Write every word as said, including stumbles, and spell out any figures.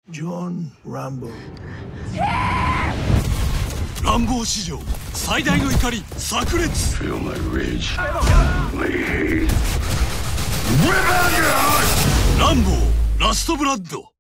ジョン・ランボー。 ランボー史上最大の怒り炸裂。 Feel my rage, my hate. ランボーラストブラッド。